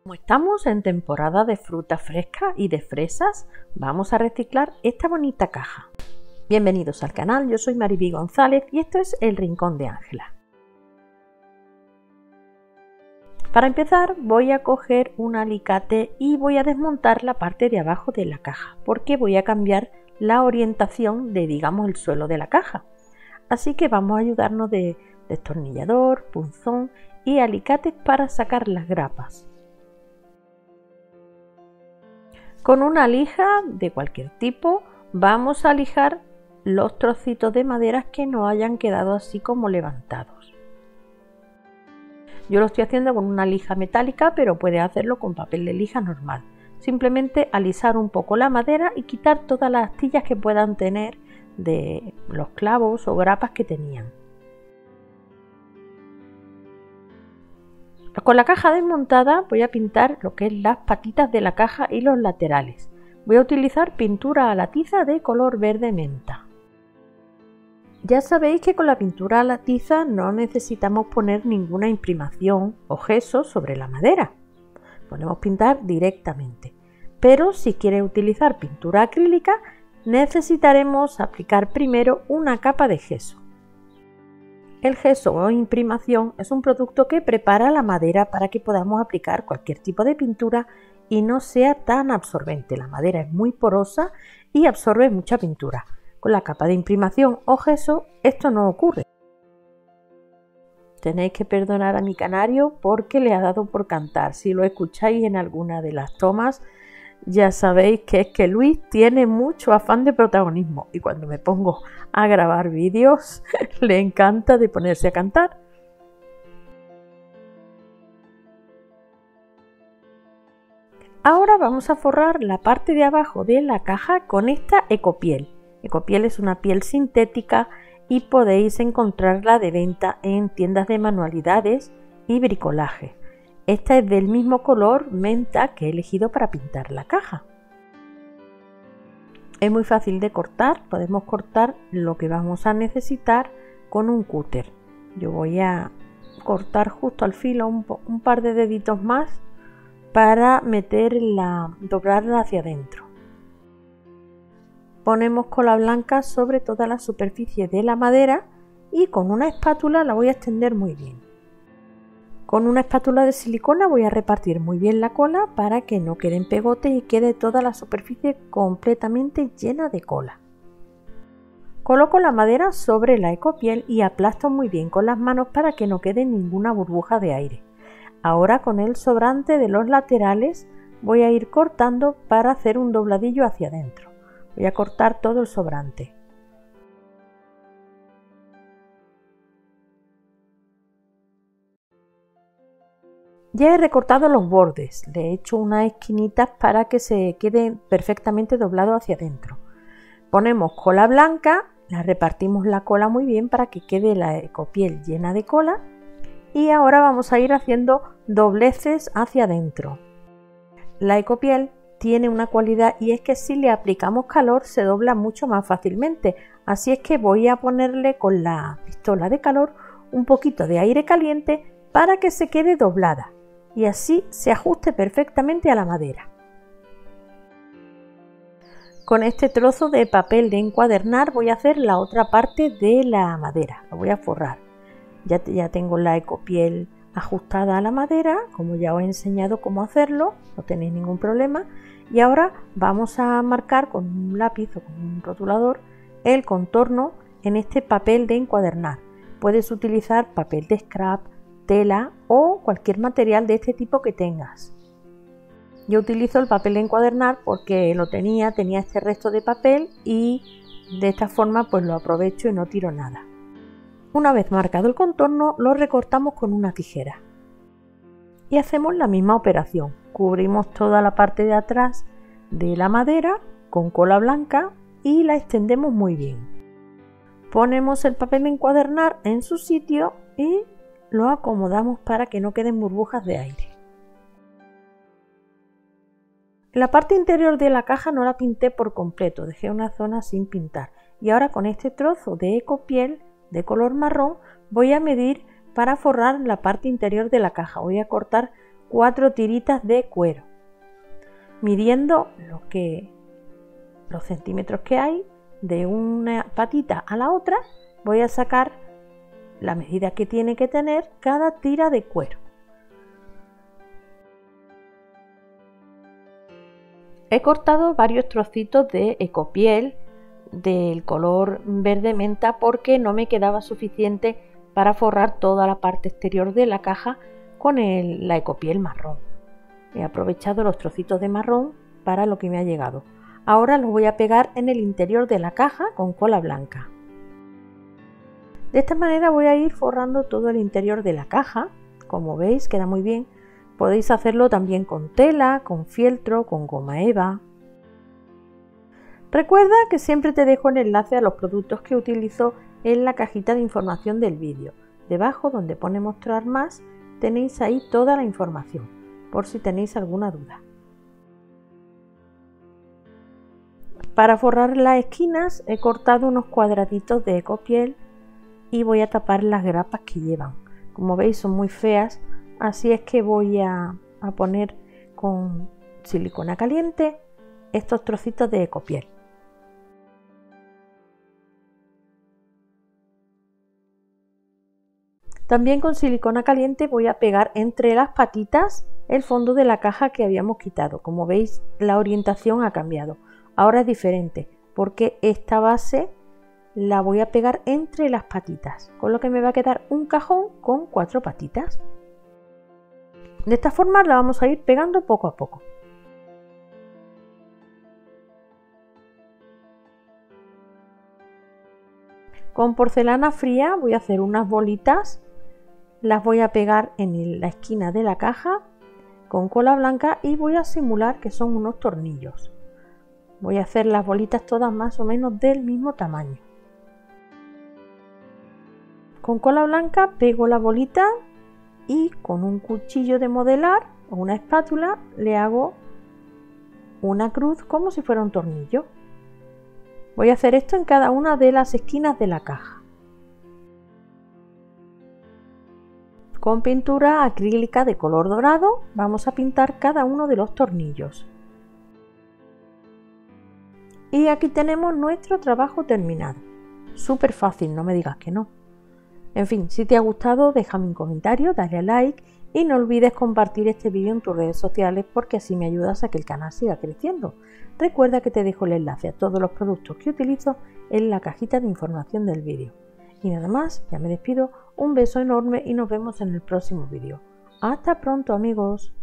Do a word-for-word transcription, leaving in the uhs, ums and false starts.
Como estamos en temporada de fruta fresca y de fresas, vamos a reciclar esta bonita caja. Bienvenidos al canal, yo soy Mariby González y esto es El Rincón de Ángela. Para empezar voy a coger un alicate y voy a desmontar la parte de abajo de la caja, porque voy a cambiar la orientación de, digamos, el suelo de la caja. Así que vamos a ayudarnos de destornillador, punzón y alicates para sacar las grapas. Con una lija de cualquier tipo vamos a lijar los trocitos de madera que no hayan quedado así como levantados. Yo lo estoy haciendo con una lija metálica, pero puedes hacerlo con papel de lija normal. Simplemente alisar un poco la madera y quitar todas las astillas que puedan tener de los clavos o grapas que tenían. Con la caja desmontada voy a pintar lo que es las patitas de la caja y los laterales. Voy a utilizar pintura a la tiza de color verde menta. Ya sabéis que con la pintura a la tiza no necesitamos poner ninguna imprimación o gesso sobre la madera. Podemos pintar directamente. Pero si quieres utilizar pintura acrílica, necesitaremos aplicar primero una capa de gesso. El gesso o imprimación es un producto que prepara la madera para que podamos aplicar cualquier tipo de pintura y no sea tan absorbente. La madera es muy porosa y absorbe mucha pintura. Con la capa de imprimación o gesso esto no ocurre. Tenéis que perdonar a mi canario porque le ha dado por cantar. Si lo escucháis en alguna de las tomas, ya sabéis que es que Luis tiene mucho afán de protagonismo y cuando me pongo a grabar vídeos le encanta de ponerse a cantar. Ahora vamos a forrar la parte de abajo de la caja con esta ecopiel. Ecopiel es una piel sintética y podéis encontrarla de venta en tiendas de manualidades y bricolaje. Esta es del mismo color menta que he elegido para pintar la caja. Es muy fácil de cortar, podemos cortar lo que vamos a necesitar con un cúter. Yo voy a cortar justo al filo un, un par de deditos más para meter la, doblarla hacia adentro. Ponemos cola blanca sobre toda la superficie de la madera y con una espátula la voy a extender muy bien. Con una espátula de silicona voy a repartir muy bien la cola para que no queden pegotes y quede toda la superficie completamente llena de cola. Coloco la madera sobre la ecopiel y aplasto muy bien con las manos para que no quede ninguna burbuja de aire. Ahora con el sobrante de los laterales voy a ir cortando para hacer un dobladillo hacia adentro. Voy a cortar todo el sobrante. Ya he recortado los bordes, le he hecho unas esquinitas para que se quede perfectamente doblado hacia adentro. Ponemos cola blanca, la repartimos la cola muy bien para que quede la ecopiel llena de cola y ahora vamos a ir haciendo dobleces hacia adentro. La ecopiel tiene una cualidad y es que si le aplicamos calor se dobla mucho más fácilmente, así es que voy a ponerle con la pistola de calor un poquito de aire caliente para que se quede doblada y así se ajuste perfectamente a la madera. Con este trozo de papel de encuadernar voy a hacer la otra parte de la madera, la voy a forrar. Ya, ya tengo la ecopiel ajustada a la madera, como ya os he enseñado cómo hacerlo, no tenéis ningún problema. Y ahora vamos a marcar con un lápiz o con un rotulador el contorno en este papel de encuadernar. Puedes utilizar papel de scrap, tela o cualquier material de este tipo que tengas. Yo utilizo el papel de encuadernar porque lo tenía, tenía este resto de papel y de esta forma pues lo aprovecho y no tiro nada. Una vez marcado el contorno lo recortamos con una tijera y hacemos la misma operación. Cubrimos toda la parte de atrás de la madera con cola blanca y la extendemos muy bien. Ponemos el papel de encuadernar en su sitio y lo acomodamos para que no queden burbujas de aire. La parte interior de la caja no la pinté por completo, dejé una zona sin pintar y ahora con este trozo de ecopiel de color marrón voy a medir para forrar la parte interior de la caja. Voy a cortar cuatro tiritas de cuero, midiendo lo que, los centímetros que hay de una patita a la otra. Voy a sacar la medida que tiene que tener cada tira de cuero. He cortado varios trocitos de ecopiel del color verde menta porque no me quedaba suficiente para forrar toda la parte exterior de la caja con el, la ecopiel marrón. He aprovechado los trocitos de marrón para lo que me ha llegado. Ahora los voy a pegar en el interior de la caja con cola blanca. De esta manera voy a ir forrando todo el interior de la caja. Como veis, queda muy bien. Podéis hacerlo también con tela, con fieltro, con goma eva. Recuerda que siempre te dejo el enlace a los productos que utilizo en la cajita de información del vídeo. Debajo, donde pone mostrar más, tenéis ahí toda la información, por si tenéis alguna duda. Para forrar las esquinas he cortado unos cuadraditos de ecopiel y voy a tapar las grapas que llevan. Como veis, son muy feas, así es que voy a, a poner con silicona caliente estos trocitos de ecopiel. También con silicona caliente voy a pegar entre las patitas el fondo de la caja que habíamos quitado. Como veis, la orientación ha cambiado. Ahora es diferente porque esta base la voy a pegar entre las patitas, con lo que me va a quedar un cajón con cuatro patitas. De esta forma la vamos a ir pegando poco a poco. Con porcelana fría voy a hacer unas bolitas, las voy a pegar en la esquina de la caja con cola blanca y voy a simular que son unos tornillos. Voy a hacer las bolitas todas más o menos del mismo tamaño. Con cola blanca pego la bolita y con un cuchillo de modelar o una espátula le hago una cruz como si fuera un tornillo. Voy a hacer esto en cada una de las esquinas de la caja. Con pintura acrílica de color dorado vamos a pintar cada uno de los tornillos. Y aquí tenemos nuestro trabajo terminado. Súper fácil, no me digas que no. En fin, si te ha gustado, déjame un comentario, dale a like y no olvides compartir este vídeo en tus redes sociales porque así me ayudas a que el canal siga creciendo. Recuerda que te dejo el enlace a todos los productos que utilizo en la cajita de información del vídeo. Y nada más, ya me despido, un beso enorme y nos vemos en el próximo vídeo. ¡Hasta pronto, amigos!